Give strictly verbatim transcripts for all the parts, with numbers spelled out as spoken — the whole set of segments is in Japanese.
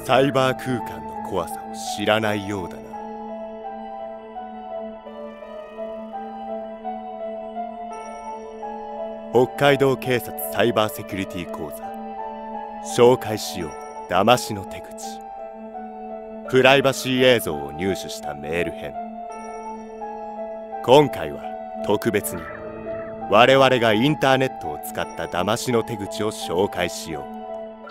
サイバー空間の怖さを知らないようだな。北海道警察サイバーセキュリティ講座、紹介しよう騙しの手口。プライバシー映像を入手したメール編。今回は特別に我々がインターネットを使った騙しの手口を紹介しよう。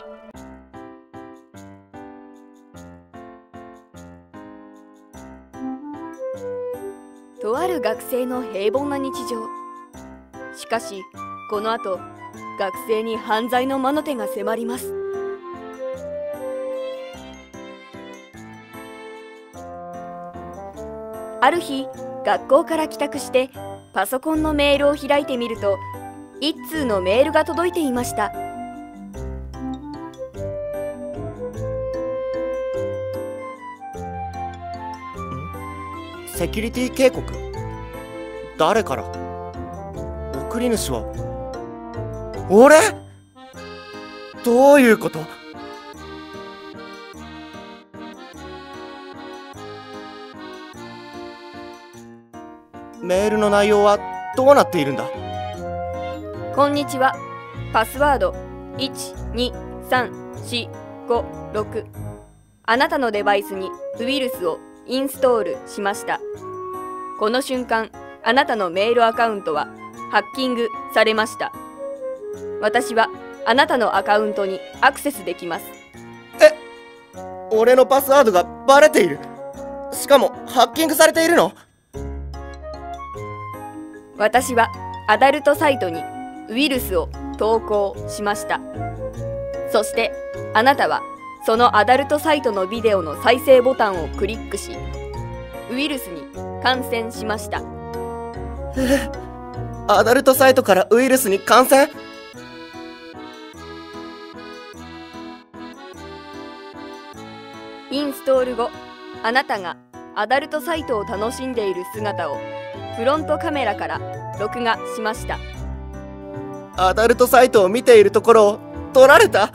とある学生の平凡な日常。しかしこの後、学生に犯罪の魔の手が迫ります。ある日、学校から帰宅してパソコンのメールを開いてみると、一通のメールが届いていました。 セキュリティ警告？誰から？送り主は俺？どういうこと？メールの内容はどうなっているんだ？ こんにちは。パスワードいちにさんしごろく。あなたのデバイスにウイルスをインストールしました。この瞬間、あなたのメールアカウントはハッキングされました。私はあなたのアカウントにアクセスできます。 え、俺のパスワードがバレている。しかもハッキングされているの？ 私はアダルトサイトにウイルスを投稿しました。そしてあなたはそのアダルトサイトのビデオの再生ボタンをクリックし、ウイルスに感染しました。 え、アダルトサイトからウイルスに感染？ インストール後、あなたがアダルトサイトを楽しんでいる姿をフロントカメラから録画しました。 アダルトサイトを見ているところを撮られた？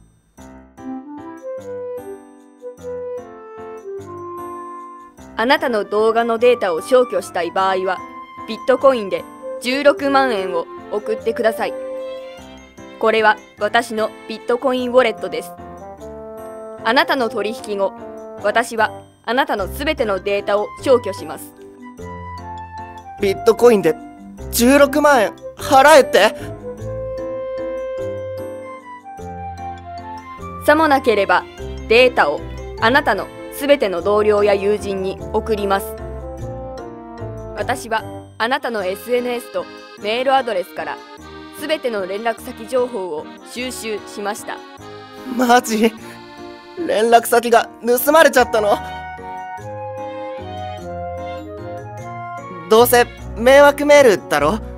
あなたの動画のデータを消去したい場合は、ビットコインでじゅうろくまんえんを送ってください。これは私のビットコインウォレットです。あなたの取引後、私はあなたのすべてのデータを消去します。 ビットコインでじゅうろくまんえん払えって？ さもなければデータをあなたのすべての同僚や友人に送ります。私はあなたの エスエヌエス とメールアドレスからすべての連絡先情報を収集しました。 マジ？連絡先が盗まれちゃったの？どうせ迷惑メールだろ？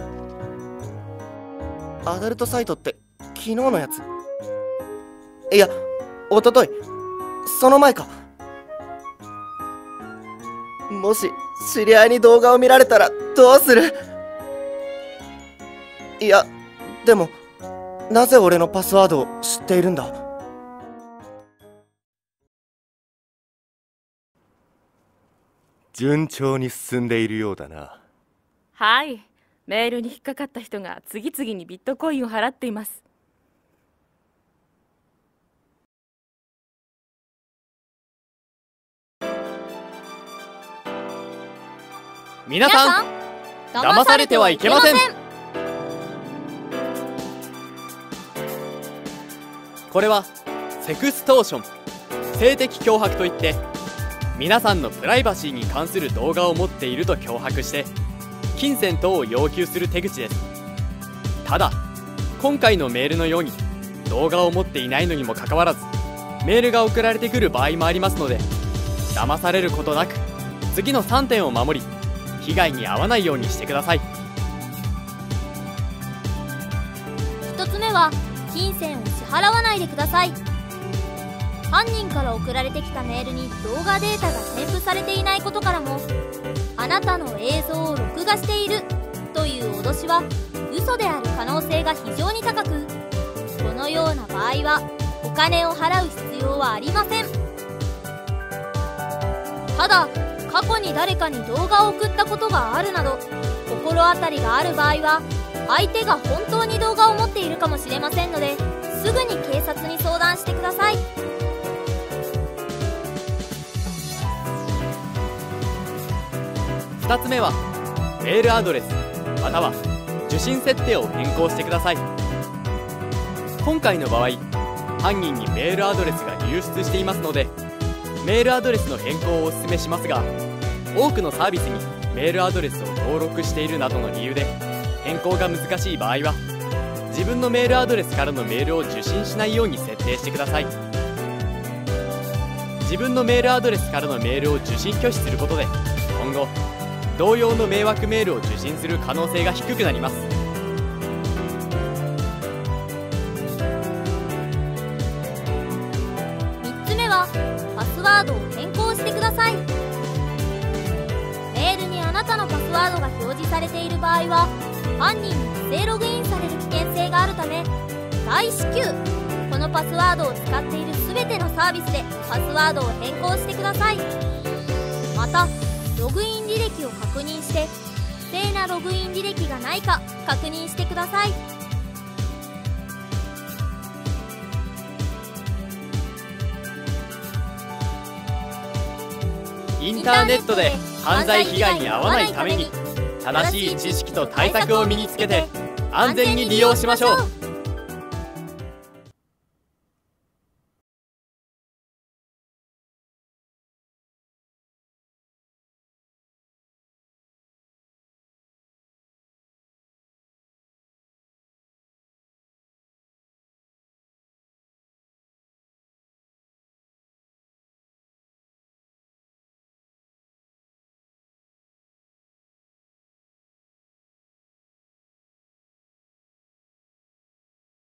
アダルトサイトって昨日のやつ？いや、おととい、その前か。もし知り合いに動画を見られたらどうする？いや、でもなぜ俺のパスワードを知っているんだ？ 順調に進んでいるようだな。 はい、メールに引っかかった人が次々にビットコインを払っています。 皆さん、騙されてはいけません。これはセクストーション、性的脅迫といって、皆さんのプライバシーに関する動画を持っていると脅迫して金銭等を要求する手口です。ただ今回のメールのように動画を持っていないのにもかかわらずメールが送られてくる場合もありますので、騙されることなく次のさんてんを守り、被害に遭わないようにしてください。 ひとつめは金銭を支払わないでください。犯人から送られてきたメールに動画データが添付されていないことからも、あなたの映像を録画しているという脅しは嘘である可能性が非常に高く、このような場合はお金を払う必要はありません。ただ過去に誰かに動画を送ったことがあるなど心当たりがある場合は相手が本当に動画を持っているかもしれませんので、すぐに警察に相談してください。 ふたつめはメールアドレスまたは受信設定を変更してください。今回の場合、犯人にメールアドレスが流出していますのでメールアドレスの変更をお勧めしますが、多くのサービスにメールアドレスを登録しているなどの理由で変更が難しい場合は、自分のメールアドレスからのメールを受信しないように設定してください。自分のメールアドレスからのメールを受信拒否することで、今後同様の迷惑メールを受信する可能性が低くなります。 みっつめはパスワードを変更してください。メールにあなたのパスワードが表示されている場合は犯人に不正ログインされる危険性があるため、大至急このパスワードを使っている全てのサービスでパスワードを変更してください。またログイン履歴を確認して不正なログイン履歴がないか確認してください。 インターネットで犯罪被害に遭わないために正しい知識と対策を身につけて安全に利用しましょう。